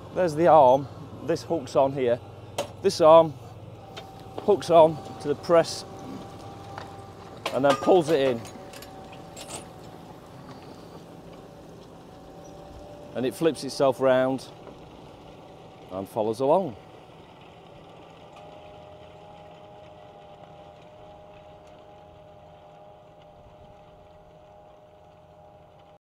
There's the arm. This hooks on here. This arm hooks on to the press and then pulls it in. And it flips itself round and follows along.